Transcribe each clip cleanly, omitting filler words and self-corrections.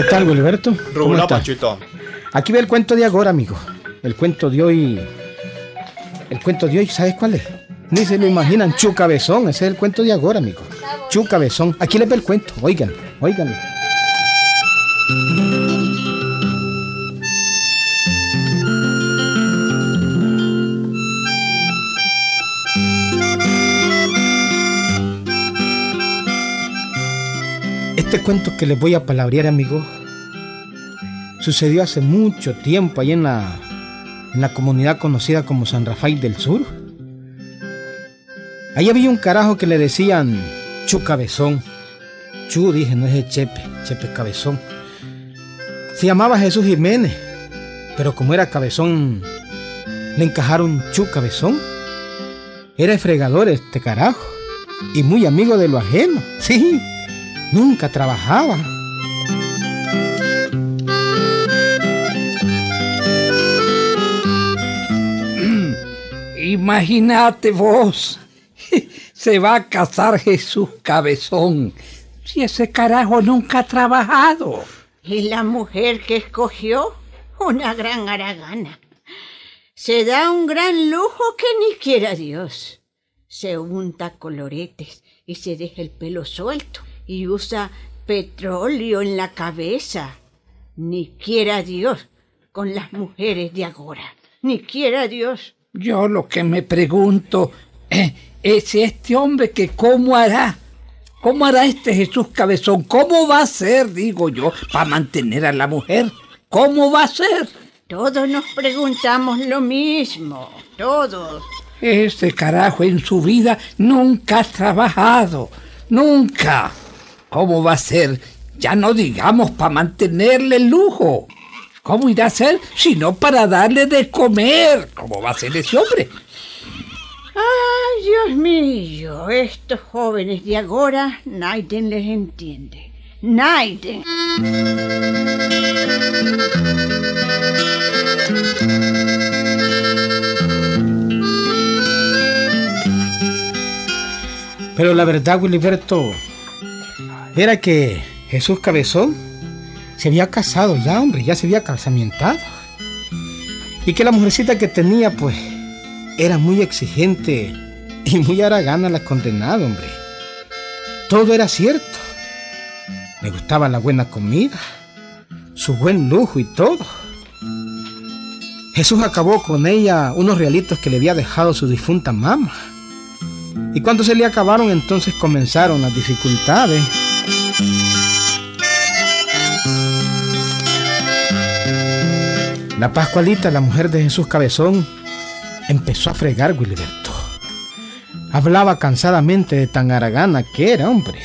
tal, Wilberto? ¿Cómo Rula, está? Panchito. Aquí ve el cuento de ahora, amigo. El cuento de hoy, ¿sabes cuál es? Ni se lo imaginan, Chucabezón. Ese es el cuento de ahora, amigo. Chucabezón. Aquí les ve el cuento. Oigan. Este cuento que les voy a palabrear, amigo, sucedió hace mucho tiempo ahí en la comunidad conocida como San Rafael del Sur. Ahí había un carajo que le decían Chucabezón. Chu, dije, no es el Chepe Cabezón. Se llamaba Jesús Jiménez, pero como era cabezón, le encajaron Chucabezón. Era fregador este carajo y muy amigo de lo ajeno. Sí, nunca trabajaba. Imagínate vos, se va a casar Jesús Cabezón, si ese carajo nunca ha trabajado. ¿Y la mujer que escogió? Una gran haragana. Se da un gran lujo que ni quiera Dios. Se unta coloretes y se deja el pelo suelto y usa petróleo en la cabeza. Ni quiera Dios con las mujeres de ahora. Ni quiera Dios. Yo lo que me pregunto es este hombre que ¿cómo hará? ¿Cómo hará este Jesús Cabezón? ¿Cómo va a ser, digo yo, para mantener a la mujer? ¿Cómo va a ser? Todos nos preguntamos lo mismo, todos. Este carajo en su vida nunca ha trabajado, nunca. ¿Cómo va a ser? Ya no digamos para mantenerle el lujo. ¿Cómo irá a ser si no para darle de comer? ¿Cómo va a ser ese hombre? Ay, Dios mío, estos jóvenes de ahora, nadie les entiende. Nadie. Pero la verdad, Wilberto, era que Jesús Cabezón se había casado ya, hombre, ya se había casamientado. Y que la mujercita que tenía, pues, era muy exigente y muy haragana la condenada, hombre. Todo era cierto. Le gustaba la buena comida, su buen lujo y todo. Jesús acabó con ella unos realitos que le había dejado su difunta mamá. Y cuando se le acabaron, entonces comenzaron las dificultades. La Pascualita, la mujer de Jesús Cabezón, empezó a fregar, Wilberto. Hablaba cansadamente de tan haragana que era, hombre.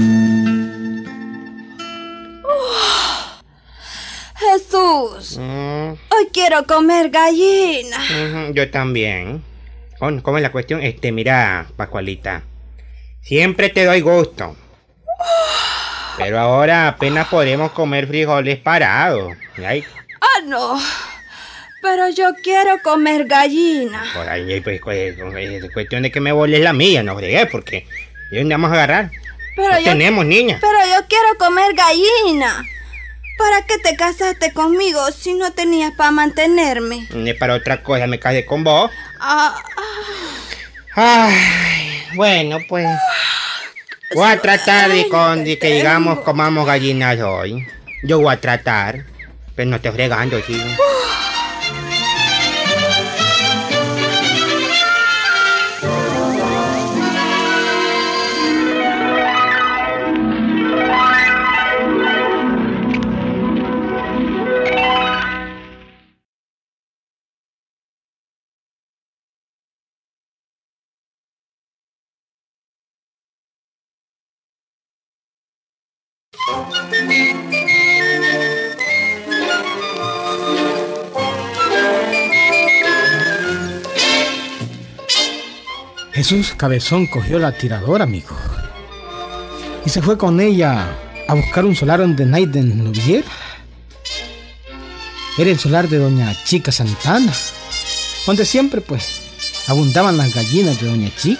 Jesús, hoy quiero comer gallina. Yo también. ¿Cómo es la cuestión? Mira, Pascualita, siempre te doy gusto. Pero ahora apenas podemos comer frijoles parados. Ay. Ah, no. Pero yo quiero comer gallina. Por ahí, pues, es cuestión de que me voles la mía, no fregué, porque ¿de dónde vamos a agarrar? Pero no tenemos, niña. Pero yo quiero comer gallina. ¿Para qué te casaste conmigo si no tenías para mantenerme? Para otra cosa me casé con vos. Ay, bueno, pues voy a tratar de que digamos comamos gallinas hoy. Yo voy a tratar, pero no estoy fregando, ¿sí? Jesús Cabezón cogió la tiradora, amigo, y se fue con ella a buscar un solar donde nadie lo viera. Era el solar de doña Chica Santana, donde siempre, pues, abundaban las gallinas de doña Chica.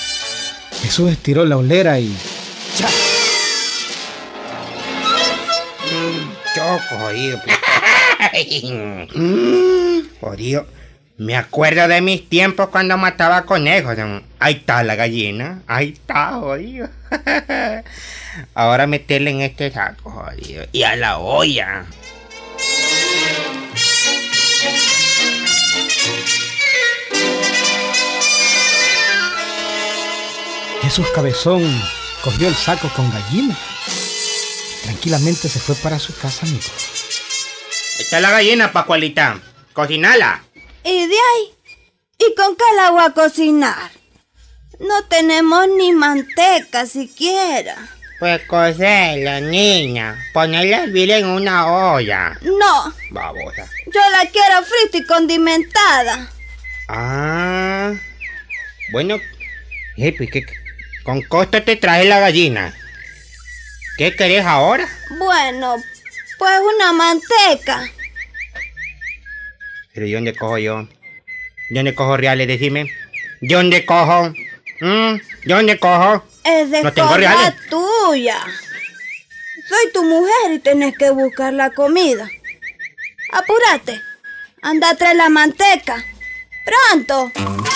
Jesús estiró la olera y ¡cha! poco, jodido. Jodido. Me acuerdo de mis tiempos cuando mataba conejos. Ahí está la gallina. Ahí está, jodido. Ahora meterle en este saco, jodido. Y a la olla. Jesús Cabezón cogió el saco con gallina. Tranquilamente se fue para su casa, amigo. Está la gallina, Pascualita. Cocinala. ¿Y de ahí? ¿Y con qué la voy a cocinar? No tenemos ni manteca siquiera. Pues cocela, niña. Ponerla a hervir en una olla. No, Babosa. yo la quiero frita y condimentada. Ah. Bueno. Pues, con costo te traje la gallina. ¿Qué querés ahora? Bueno, pues una manteca. Pero ¿de dónde cojo yo? ¿De dónde cojo reales? Decime. ¿De dónde cojo? ¿De dónde cojo? Es de No tengo cosa reales. tuya. Soy tu mujer y tenés que buscar la comida. Apúrate. Anda a traer la manteca. ¡Pronto!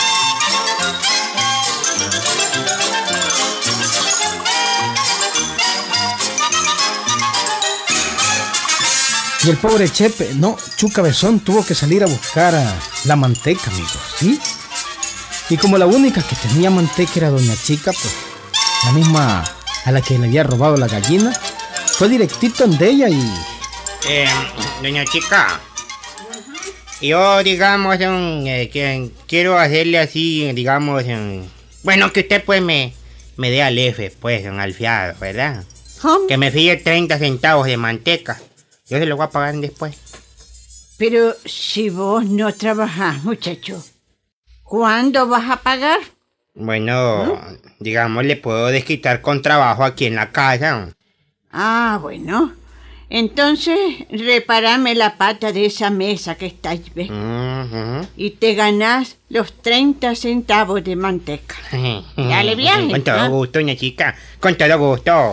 Y el pobre Chepe, Chu Cabezón tuvo que salir a buscar la manteca, amigo, ¿sí? Y como la única que tenía manteca era doña Chica, pues la misma a la que le había robado la gallina, fue directito donde ella y... Doña Chica, yo, digamos, que quiero hacerle así, digamos, bueno, que usted pues me dé al F, pues, al fiado, ¿verdad? Que me fíe 30 centavos de manteca. Yo se lo voy a pagar después. Pero si vos no trabajás, muchacho, ¿cuándo vas a pagar? Bueno, digamos, le puedo desquitar con trabajo aquí en la casa. Ah, bueno. Entonces, repárame la pata de esa mesa que está ahí, ¿ves? Y te ganás los 30 centavos de manteca. Dale viaje. Con todo gusto, doña Chica. Con todo gusto.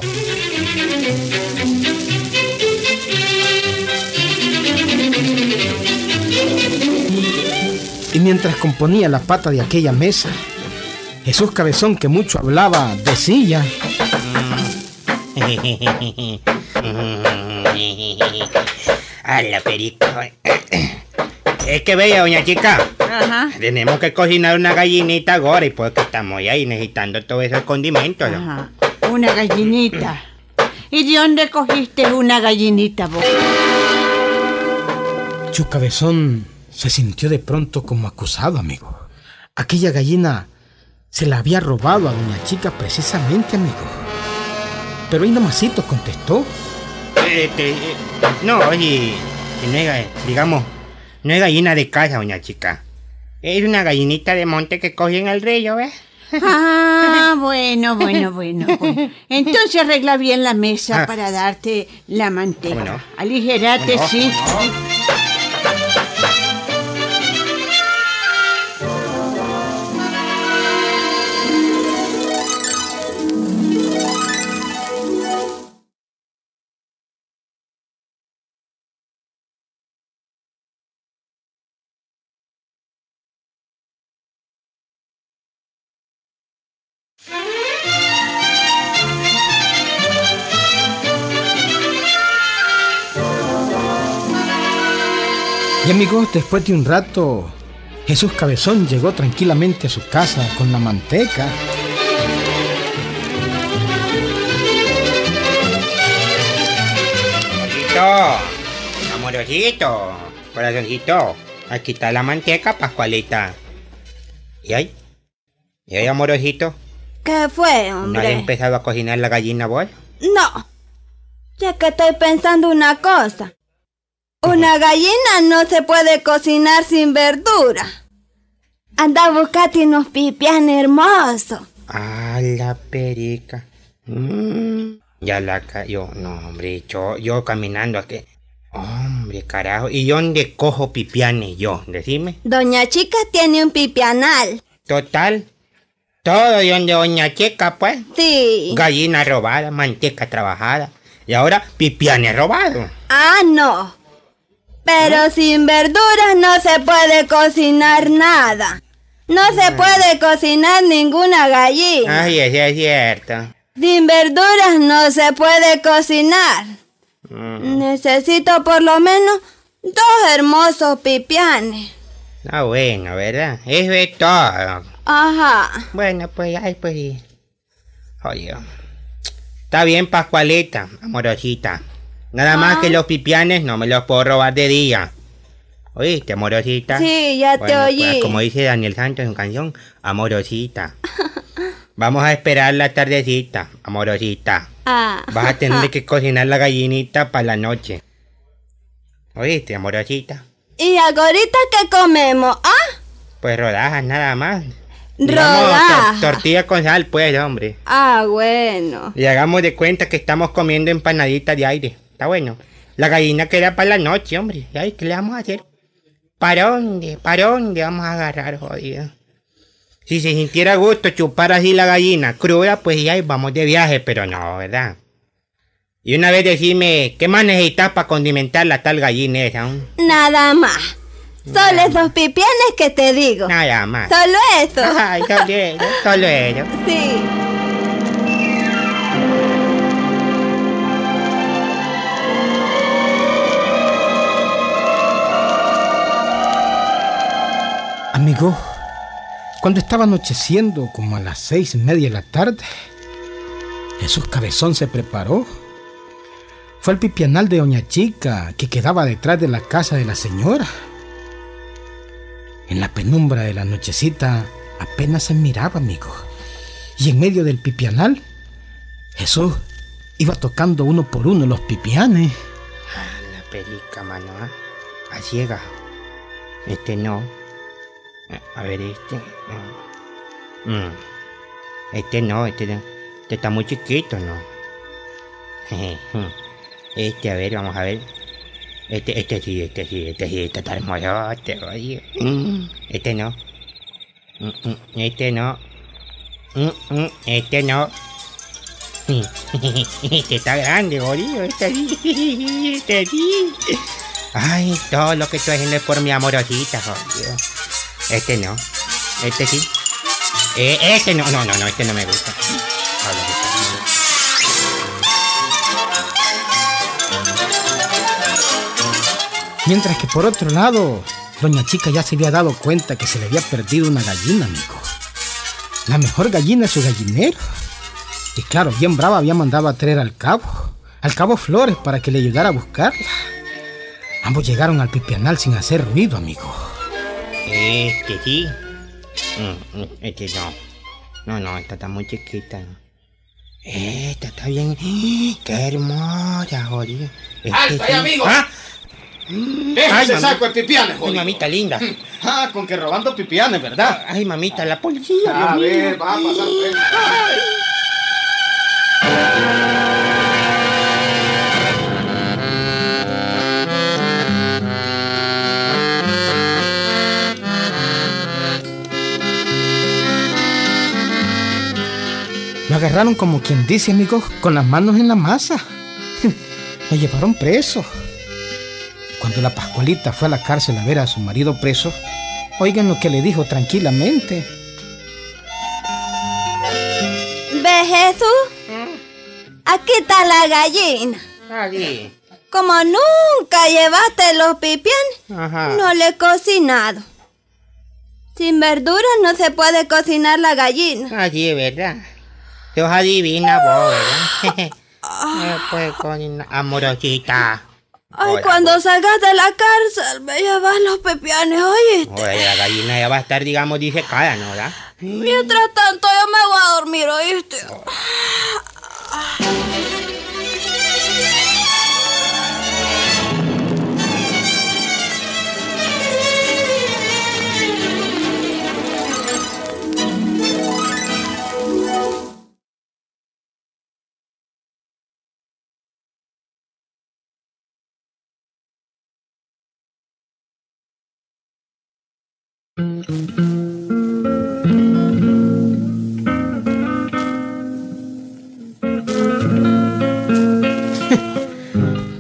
Y mientras componía la pata de aquella mesa, Jesús Cabezón, que mucho hablaba, decía... A la perica. Es que bella, doña Chica. Ajá. Tenemos que cocinar una gallinita ahora y pues que estamos ahí necesitando todos esos condimentos. ¿No? Ajá. Una gallinita. ¿Y de dónde cogiste una gallinita vos? Chu Cabezón se sintió de pronto como acusado, amigo. Aquella gallina se la había robado a doña Chica precisamente, amigo. Pero ahí nomasito contestó. No, y no es, digamos, no es gallina de casa, doña Chica. Es una gallinita de monte que cogí en el río, ¿ves? Ah, bueno. Entonces arregla bien la mesa para darte la manteca. ¿Cómo no? Aligerate, sí. Y amigos, después de un rato, Jesús Cabezón llegó tranquilamente a su casa con la manteca. Amorosito, corazoncito, aquí está la manteca, Pascualita. ¿Y ahí, amorosito? ¿Qué fue, ¿No has hombre? empezado a cocinar la gallina vos? No, ya que estoy pensando una cosa. Una gallina no se puede cocinar sin verdura. Anda a buscarte unos pipián hermosos. Ah, la perica. Ya la cayó. No, hombre, yo caminando aquí. Hombre, carajo. ¿Y dónde cojo pipianes yo? Decime. Doña Chica tiene un pipianal. Total. Todo de donde doña Chica, pues. Sí. Gallina robada, manteca trabajada. Y ahora pipianes robados. Ah, no. Pero sin verduras no se puede cocinar nada. No se puede cocinar ninguna gallina. Ay, eso es cierto. Sin verduras no se puede cocinar. Necesito por lo menos 2 hermosos pipianes. Ah, bueno, ¿verdad? Eso es todo. Ajá. Bueno, pues, ay, pues sí. Oye. Está bien, Pascualita, amorosita. Nada más que los pipianes no me los puedo robar de día. ¿Oíste, amorosita? Sí, ya te oí. Pues, como dice Daniel Santos en su canción, amorosita. Vamos a esperar la tardecita, amorosita. Vas a tener que cocinar la gallinita para la noche. ¿Oíste, amorosita? ¿Y ahorita qué comemos? ¿Ah? Pues rodajas nada más. Rodajas. Tortilla con sal, pues, hombre. Ah, bueno. Y hagamos de cuenta que estamos comiendo empanaditas de aire. Está bueno. La gallina queda para la noche, hombre. Ay, ¿qué le vamos a hacer? ¿Para dónde? ¿Para dónde vamos a agarrar, jodido? Si se sintiera gusto chupar así la gallina cruda, pues ya vamos de viaje, pero no, ¿verdad? Y una vez decime, ¿qué más necesitas para condimentar la tal gallina esa? Nada más. Solo esos pipianes que te digo. Nada más. Solo eso. Ay, solo ello. Sí. Amigo, cuando estaba anocheciendo, como a las 6:30 de la tarde, Jesús Cabezón se preparó. Fue al pipianal de Doña Chica, que quedaba detrás de la casa de la señora. En la penumbra de la nochecita apenas se miraba, amigo. Y en medio del pipianal, Jesús iba tocando uno por uno los pipianes. La pelica, mano, ¿eh? A ciega. Este no. A ver, este. Este no. Este está muy chiquito, ¿no? Este, a ver, vamos a ver. Este sí, está hermoso, oye. Este no. Este no. Este no. Este está grande, boludo. Este sí. Ay, todo lo que estoy haciendo es por mi amorosita, jodido. Este no. Este sí. Este no, este no me gusta. Mientras que por otro lado, Doña Chica ya se había dado cuenta que se le había perdido una gallina, amigo. La mejor gallina de su gallinero. Y claro, bien brava había mandado a traer al cabo Flores, para que le ayudara a buscarla. Ambos llegaron al pipianal sin hacer ruido, amigo. Este sí. Este no. No, esta está muy chiquita. Esta está bien. ¡Qué hermosa, jodido! ¡Alto ahí, amigo! ¿Ah? ¡Deja ese saco de pipianes, jodido! Ay, mamita linda. Ah, con que robando pipianes, ¿verdad? Ay, mamita, la policía. A ver, va a pasar preso. Lo agarraron, como quien dice, amigo, con las manos en la masa. Lo llevaron preso. Cuando la Pascualita fue a la cárcel a ver a su marido preso, oigan lo que le dijo tranquilamente. ¿Ve, Jesús? Aquí está la gallina. Aquí. Como nunca llevaste los pipianes, Ajá. no le he cocinado. Sin verduras no se puede cocinar la gallina. Así es, ¿verdad? Dios adivina vos, ¿verdad? Pues con amorosita. Ay, Hola, cuando pues. salgas de la cárcel me llevas los pipianes, ¿oíste? Oye, la gallina ya va a estar, digamos, disecada, ¿no, verdad? Mientras tanto yo me voy a dormir, ¿oíste?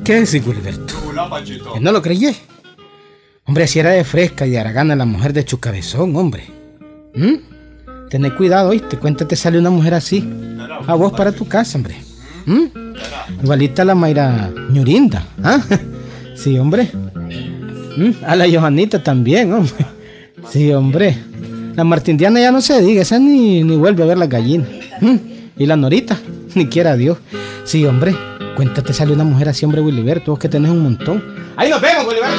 ¿Qué decís, Wilberto? ¿Que no lo creyé? Hombre, si era de Fresca y de Aragana la mujer de Chucabezón, hombre. Tené cuidado, ¿oíste? Cuéntate, sale una mujer así a vos para tu casa, hombre. Igualita a la Mayra Ñurinda, ¿ah? Sí, hombre. A la Johanita también, hombre. Sí, hombre. La Martindiana ya no se diga, esa ni vuelve a ver las gallinas. Y la Norita, ni quiera Dios. Sí, hombre. Cuéntate, sale una mujer así, hombre, Wiliberto, vos que tenés un montón. ¡Ahí nos vemos, Wiliberto!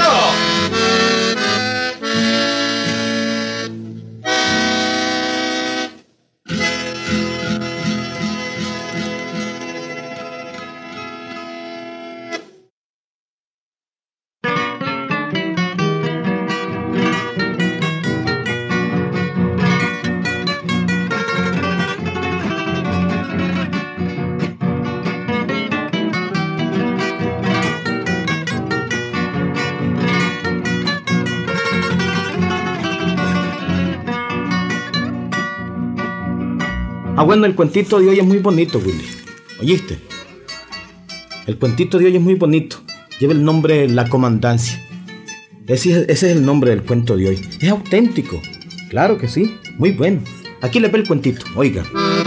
Bueno, el cuentito de hoy es muy bonito, Willy. ¿Oíste? El cuentito de hoy es muy bonito. Lleva el nombre La Comandancia. Ese es el nombre del cuento de hoy. Es auténtico. Claro que sí. Muy bueno. Aquí le ve el cuentito. Oiga.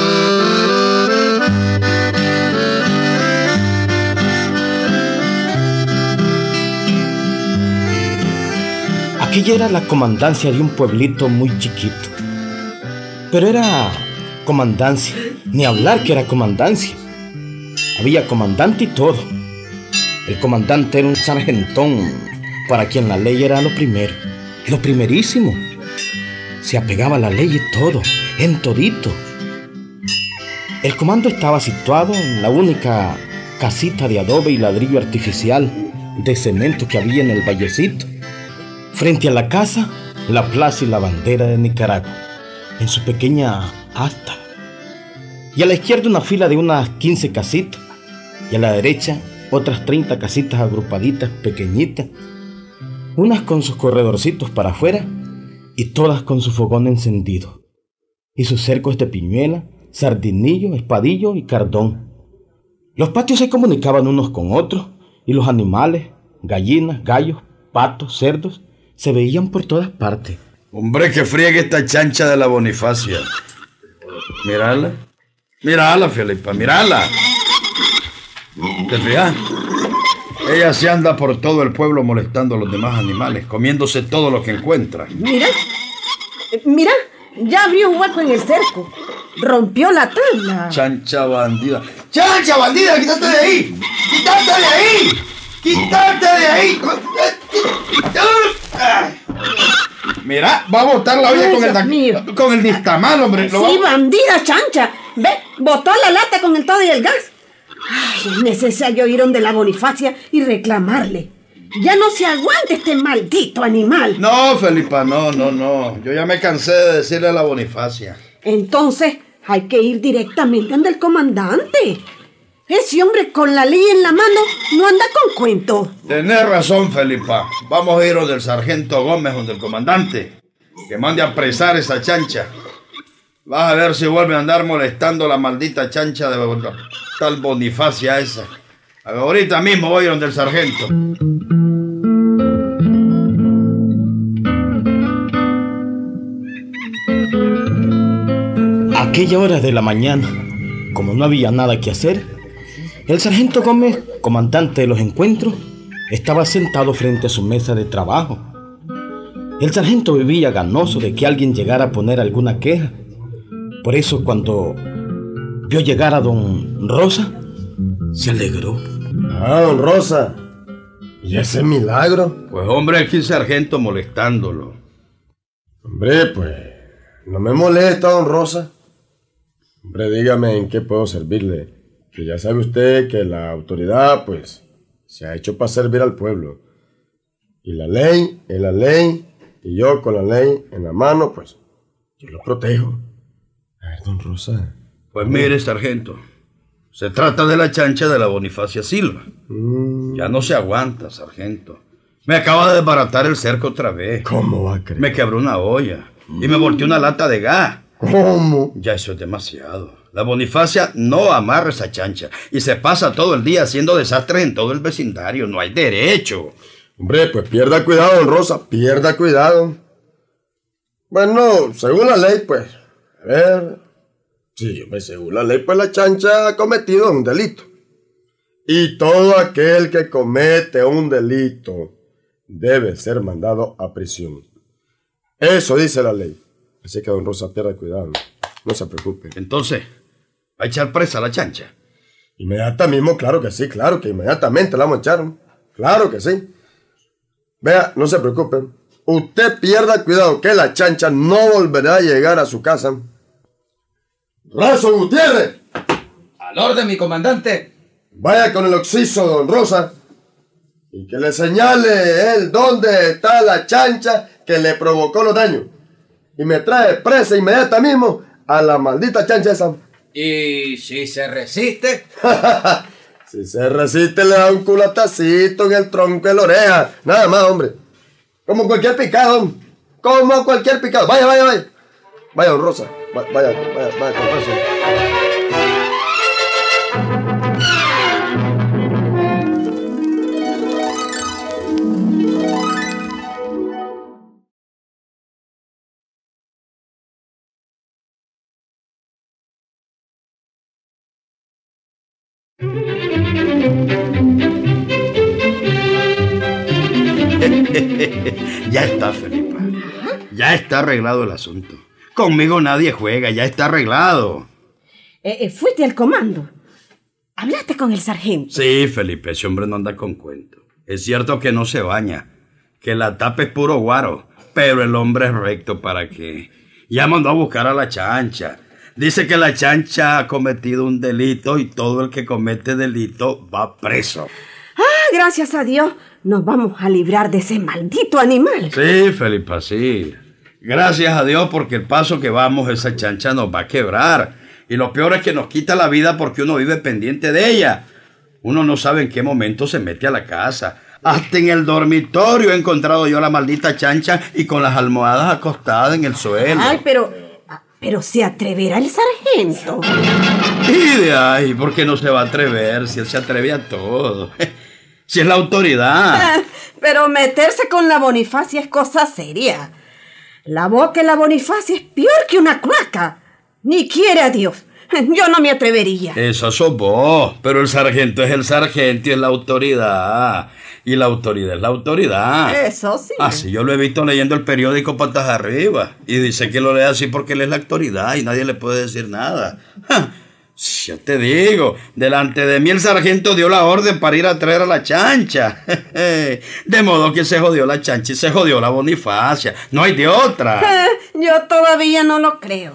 Aquella era la comandancia de un pueblito muy chiquito. Pero era comandancia, ni hablar que era comandancia. Había comandante y todo. El comandante era un sargentón para quien la ley era lo primero, lo primerísimo. Se apegaba a la ley y todo, en todito. El comando estaba situado en la única casita de adobe y ladrillo artificial de cemento que había en el vallecito. Frente a la casa, la plaza y la bandera de Nicaragua, en su pequeña asta. Y a la izquierda una fila de unas 15 casitas. Y a la derecha otras 30 casitas agrupaditas, pequeñitas. Unas con sus corredorcitos para afuera y todas con su fogón encendido. Y sus cercos de piñuela, sardinillo, espadillo y cardón. Los patios se comunicaban unos con otros y los animales, gallinas, gallos, patos, cerdos, se veían por todas partes. Hombre, que friegue esta chancha de la Bonifacia. Mírala. Mírala, Felipa, mírala. ¿Te fijas? Ella se anda por todo el pueblo molestando a los demás animales, comiéndose todo lo que encuentra. Mira, ya abrió un hueco en el cerco. Rompió la tabla. Chancha bandida. ¡Chancha bandida! ¡Quítate de ahí! ¡Quítate de ahí! ¡Quítate de ahí! Mira, va a botar la olla con el distamal, hombre. Sí, bandida, chancha. Ve, botó la lata con el todo y el gas. Ay, es necesario ir donde la Bonifacia y reclamarle. Ya no se aguanta este maldito animal. No, Felipa, no. Yo ya me cansé de decirle a la Bonifacia. Entonces, hay que ir directamente donde el comandante. Ese hombre con la ley en la mano no anda con cuento. Tenés razón, Felipa. Vamos a ir donde el sargento Gómez, donde el comandante, que mande a apresar esa chancha. Vas a ver si vuelve a andar molestando la maldita chancha de tal Bonifacia esa. Ahorita mismo voy donde el sargento. Aquella hora de la mañana, como no había nada que hacer, el sargento Gómez, comandante de los encuentros, estaba sentado frente a su mesa de trabajo. El sargento vivía ganoso de que alguien llegara a poner alguna queja. Por eso, cuando vio llegar a don Rosa, se alegró. Ah, don Rosa. ¿Y ese milagro? Pues hombre, aquí el sargento molestándolo. Hombre, pues no me molesta, don Rosa. Hombre, dígame en qué puedo servirle. Que ya sabe usted que la autoridad, pues, se ha hecho para servir al pueblo. Y la ley es la ley, y yo con la ley en la mano, pues, yo lo protejo. A ver, don Rosa. Pues mire, sargento, se trata de la chancha de la Bonifacia Silva. Ya no se aguanta, sargento. Me acaba de desbaratar el cerco otra vez. ¿Cómo va a creer? Me quebró una olla y me volteó una lata de gas. ¿Cómo? Ya eso es demasiado. La Bonifacia no amarra esa chancha y se pasa todo el día haciendo desastres en todo el vecindario. No hay derecho. Hombre, pues pierda cuidado, don Rosa, pierda cuidado. Bueno, según la ley, pues, a ver... Sí, hombre, según la ley, pues la chancha ha cometido un delito. Y todo aquel que comete un delito debe ser mandado a prisión. Eso dice la ley. Así que don Rosa, pierda cuidado. No se preocupe. Entonces, ¿va a echar presa a la chancha? Inmediatamente mismo, claro que sí, claro que inmediatamente la vamos a echar. Claro que sí. Vea, no se preocupe. Usted pierda cuidado que la chancha no volverá a llegar a su casa. ¡Razo Gutiérrez! Al orden, mi comandante. Vaya con el occiso, don Rosa, y que le señale él dónde está la chancha que le provocó los daños. Y me trae presa inmediatamente mismo a la maldita chancha esa. ¿Y si se resiste? Si se resiste, le da un culatacito en el tronco de la oreja. Nada más, hombre. Como cualquier picado. Como cualquier picado. Vaya, vaya, vaya. Vaya, don Rosa. Vaya, con Rosa. Ya está, Felipa. Ya está arreglado el asunto. Conmigo nadie juega, ya está arreglado. Fuiste al comando. ¿Hablaste con el sargento? Sí, Felipe, ese hombre no anda con cuento. Es cierto que no se baña, que la tapa es puro guaro, pero el hombre es recto, ¿para qué? Ya mandó a buscar a la chancha. Dice que la chancha ha cometido un delito y todo el que comete delito va preso. Ah, gracias a Dios, nos vamos a librar de ese maldito animal. Sí, Felipa, sí. Gracias a Dios, porque el paso que vamos, esa chancha nos va a quebrar. Y lo peor es que nos quita la vida porque uno vive pendiente de ella. Uno no sabe en qué momento se mete a la casa. Hasta en el dormitorio he encontrado yo a la maldita chancha y con las almohadas acostadas en el suelo. Ay, pero se atreverá el sargento. Y de ahí, ¿por qué no se va a atrever si él se atreve a todo? Si es la autoridad. Pero meterse con la Bonifacia es cosa seria. La boca de la Bonifacia es peor que una cloaca. Ni quiere a Dios. Yo no me atrevería. Eso sos vos, pero el sargento es el sargento y es la autoridad. Y la autoridad es la autoridad. Eso sí. Así yo lo he visto leyendo el periódico patas arriba. Y dice que lo lee así porque él es la autoridad y nadie le puede decir nada. ¡Ja! Ya te digo, delante de mí el sargento dio la orden para ir a traer a la chancha. De modo que se jodió la chancha y se jodió la Bonifacia. No hay de otra. Yo todavía no lo creo.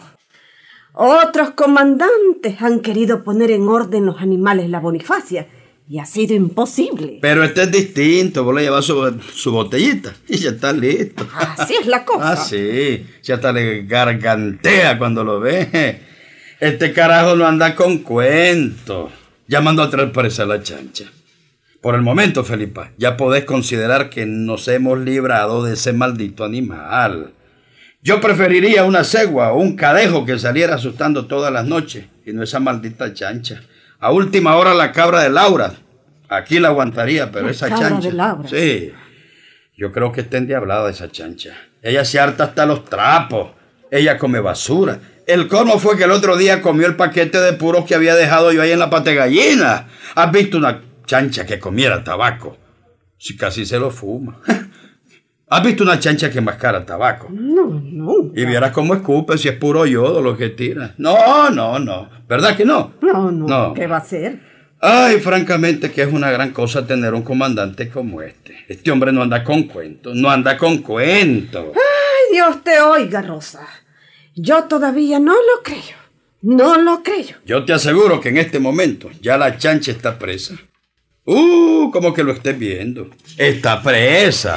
Otros comandantes han querido poner en orden los animales la Bonifacia y ha sido imposible. Pero este es distinto. Vos le llevas su botellita y ya está listo. Así es la cosa. Ah, sí. Ya hasta le gargantea cuando lo ve. Este carajo no anda con cuentos. Ya mandó a traer presa a la chancha. Por el momento, Felipa, ya podés considerar que nos hemos librado de ese maldito animal. Yo preferiría una cegua o un cadejo que saliera asustando todas las noches y no esa maldita chancha. A última hora la cabra de Laura. Aquí la aguantaría, pero esa cabra chancha... de Laura. Sí. Yo creo que está endiablada esa chancha. Ella se harta hasta los trapos. Ella come basura. El colmo fue que el otro día comió el paquete de puros que había dejado yo ahí en la pata de gallina. ¿Has visto una chancha que comiera tabaco? Si casi se lo fuma. ¿Has visto una chancha que mascara tabaco? No. Y vieras cómo escupe si es puro yodo lo que tira. No. ¿Verdad que no? No. ¿Qué va a hacer? Ay, francamente que es una gran cosa tener un comandante como este. Este hombre no anda con cuentos, Ay, Dios te oiga, Rosa. Yo todavía no lo creo. No lo creo. Yo te aseguro que en este momento ya la chancha está presa. Como que lo estés viendo. Está presa.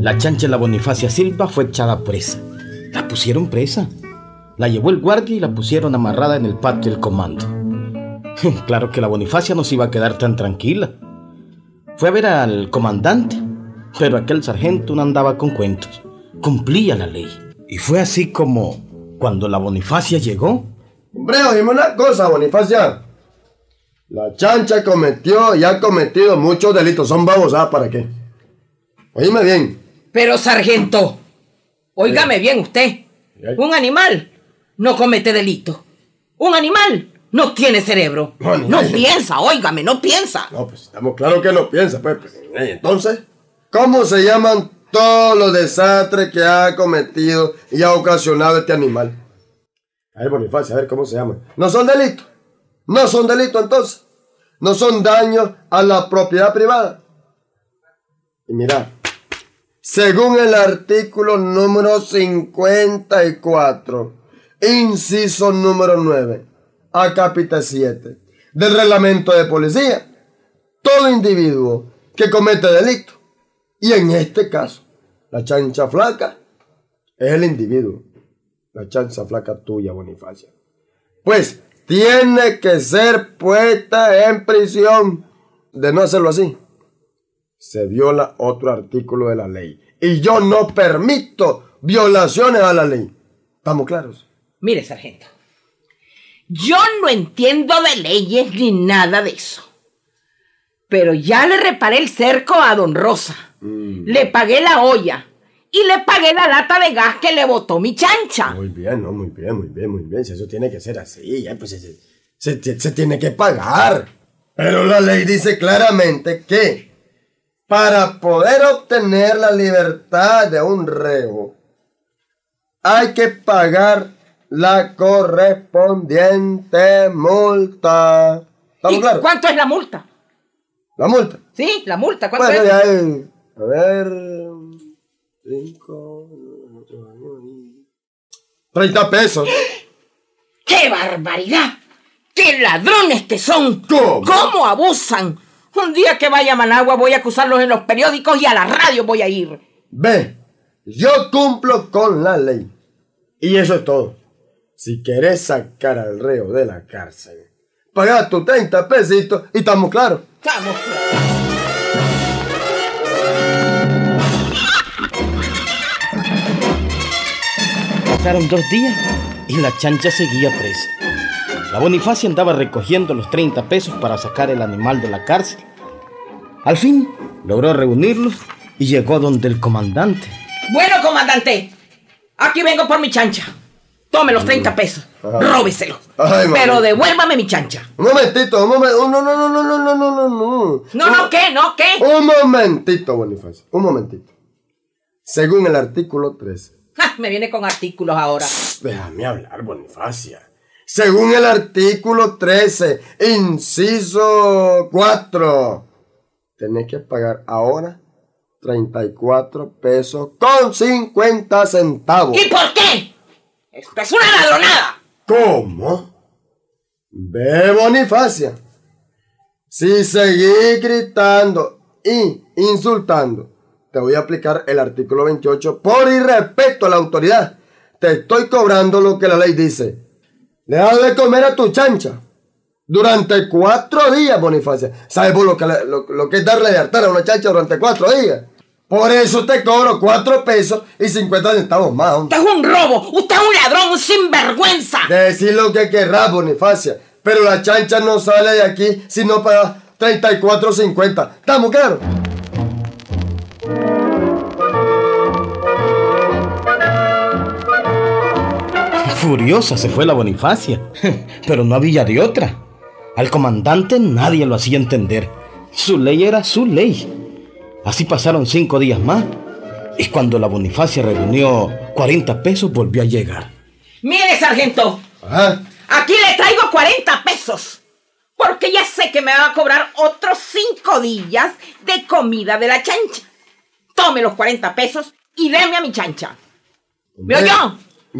La chancha de la Bonifacia Silva fue echada presa. La pusieron presa. La llevó el guardia y la pusieron amarrada en el patio del comando. Claro que la Bonifacia no se iba a quedar tan tranquila. Fue a ver al comandante, pero aquel sargento no andaba con cuentos. Cumplía la ley. Y fue así como, cuando la Bonifacia llegó... Hombre, oíme una cosa, Bonifacia. La chancha cometió y ha cometido muchos delitos. Son babosadas, ¿para qué? Oíme bien. Pero, sargento, óigame bien usted. Un animal no comete delito. Un animal no tiene cerebro. No piensa, óigame, no piensa. No, pues estamos claros que no piensa, pues. Entonces, ¿cómo se llaman todos los desastres que ha cometido y ha ocasionado este animal? A ver, Bonifacia, a ver cómo se llaman. ¿No son delitos? ¿No son delitos entonces? ¿No son daños a la propiedad privada? Y mira, según el artículo número 54, inciso número 9, acápite 7, del reglamento de policía, todo individuo que comete delito, y en este caso, la chancha flaca es el individuo, la chancha flaca tuya, Bonifacia, pues tiene que ser puesta en prisión. De no hacerlo así, se viola otro artículo de la ley. Y yo no permito violaciones a la ley. ¿Estamos claros? Mire, sargento, yo no entiendo de leyes ni nada de eso. Pero ya le reparé el cerco a don Rosa. Le pagué la olla. Y le pagué la lata de gas que le botó mi chancha. Muy bien, ¿no? Muy bien. Si eso tiene que ser así, ya, pues se tiene que pagar. Pero la ley dice claramente que para poder obtener la libertad de un reo, hay que pagar la correspondiente multa. ¿Estamos claros? ¿Cuánto es la multa? ¿La multa? Sí, la multa. ¿Cuánto bueno, es? Ya es, a ver... 30 pesos. ¡Qué barbaridad! ¡Qué ladrones que son! ¿Cómo abusan? Un día que vaya a Managua voy a acusarlos en los periódicos y a la radio voy a ir. Ve, yo cumplo con la ley. Y eso es todo. Si querés sacar al reo de la cárcel, pagá tus 30 pesitos y estamos claros. Estamos claros. Pasaron 2 días y la chancha seguía presa. La Bonifacia andaba recogiendo los 30 pesos para sacar el animal de la cárcel. Al fin logró reunirlos y llegó donde el comandante. Bueno, comandante, aquí vengo por mi chancha. Tome los 30 pesos, róbeselo. Pero devuélvame mi chancha. Un momentito, no. No, ¿qué? Un momentito, Bonifacia, un momentito. Según el artículo 13. Me viene con artículos ahora. Déjame hablar, Bonifacia. Según el artículo 13, inciso 4, tenés que pagar ahora 34 pesos con 50 centavos. ¿Y por qué? Esto es una ladronada. ¿Cómo? Ve, Bonifacia. Si seguís gritando y insultando, te voy a aplicar el artículo 28 por irrespeto a la autoridad. Te estoy cobrando lo que la ley dice. Le das de comer a tu chancha durante 4 días, Bonifacia. ¿Sabes vos lo que es darle de hartar a una chancha durante 4 días? Por eso te cobro 4 pesos y 50 centavos más. Usted es un robo, usted es un ladrón, un sinvergüenza. Decir lo que querrás, Bonifacia, pero la chancha no sale de aquí si no pagas 34.50. ¿Estamos claros? Furiosa se fue la Bonifacia, pero no había de otra. Al comandante nadie lo hacía entender. Su ley era su ley. Así pasaron 5 días más, y cuando la Bonifacia reunió 40 pesos volvió a llegar. Mire, sargento, aquí le traigo 40 pesos, porque ya sé que me va a cobrar otros 5 días de comida de la chancha. Tome los 40 pesos y deme a mi chancha. ¿Me oyó?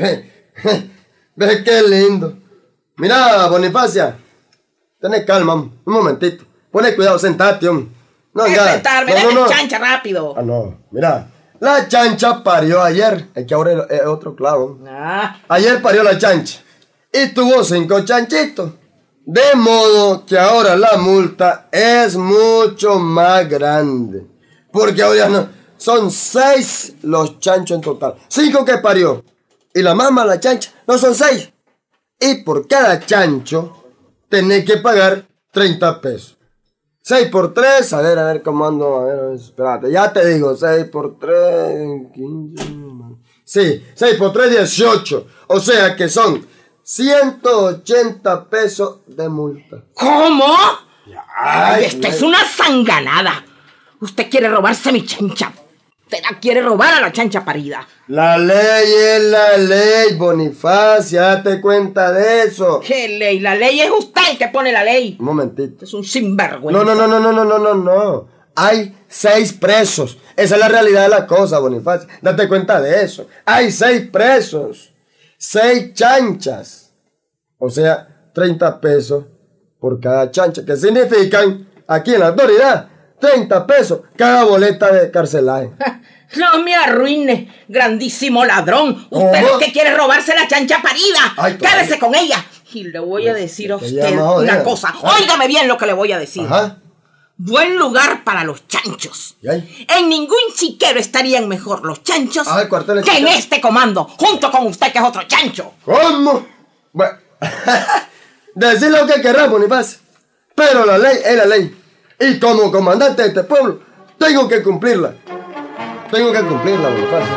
Ve qué lindo. Mira, Bonifacia, tenés calma, un momentito. Ponle cuidado, sentate, hombre. No, ya. Sentarme, dame mi chancha rápido. No, mira, La chancha parió ayer. Es que ahora es otro clavo. Ayer parió la chancha. Y tuvo 5 chanchitos. De modo que ahora la multa es mucho más grande. Porque ahora no, son 6 los chanchos en total. 5 que parió. Y la mamá, la chancha, no son 6. Y por cada chancho tenés que pagar 30 pesos. 6 por 3, a ver cómo ando, a ver, espérate, ya te digo, 6 por 3, 15, sí, 6 por 3, 18, o sea que son 180 pesos de multa. ¿Cómo? Ay, esta es una sanganada. Usted quiere robarse mi chancha. Usted la quiere robar a la chancha parida. La ley es la ley, Bonifacio, date cuenta de eso. ¿Qué ley? La ley es usted el que pone la ley. Un momentito. Es un sinvergüenza. No. Hay 6 presos. Esa es la realidad de la cosa, Bonifacio. Date cuenta de eso. Hay 6 presos. 6 chanchas. O sea, 30 pesos por cada chancha. Que significan, aquí en la autoridad, 30 pesos cada boleta de carcelaje. No me arruine, grandísimo ladrón. Usted lo que quiere es robarse la chancha parida. Quédese con ella. Y le voy a decir a usted una cosa. Óigame bien lo que le voy a decir. Ajá. Buen lugar para los chanchos. En ningún chiquero estarían mejor los chanchos que en este comando, junto con usted que es otro chancho. ¿Cómo? Bueno, decir lo que querrás, Bonifacio. Pero la ley es la ley. Y como comandante de este pueblo, tengo que cumplirla. Bonifacio.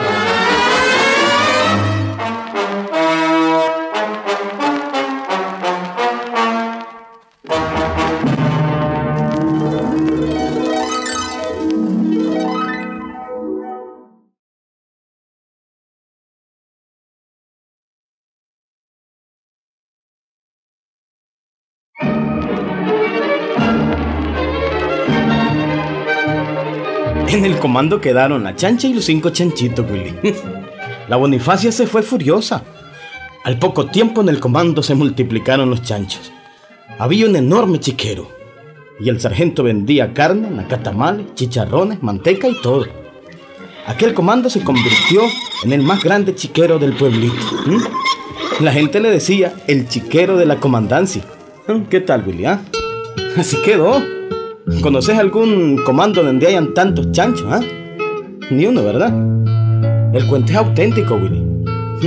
En el comando quedaron la chancha y los 5 chanchitos, Willy. La Bonifacia se fue furiosa. Al poco tiempo en el comando se multiplicaron los chanchos. Había un enorme chiquero. Y el sargento vendía carne, nacatamales, chicharrones, manteca y todo. Aquel comando se convirtió en el más grande chiquero del pueblito. La gente le decía el chiquero de la comandancia. ¿Qué tal, Willy? Así quedó. ¿Conoces algún comando donde hayan tantos chanchos? Ni uno, ¿verdad? El cuento es auténtico, Willy.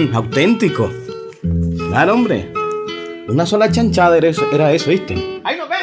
Auténtico. Claro, hombre. Una sola chanchada era eso, ¿viste? ¡Ahí nos vemos!